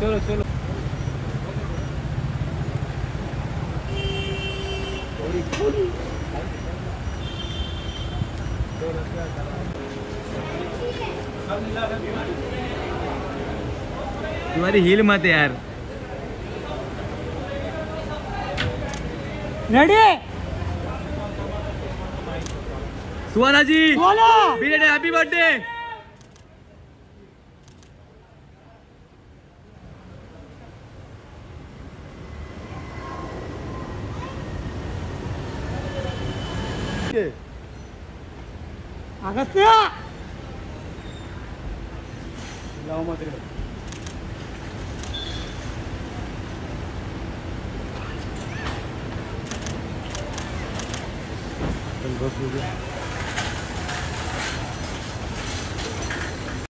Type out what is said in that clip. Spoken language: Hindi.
चलो चलो। तुम्हारी हील मत यार। Ready? Suhana ji, Suhana, belated happy birthday. Agastya लाओ मत रे। बस हो गया।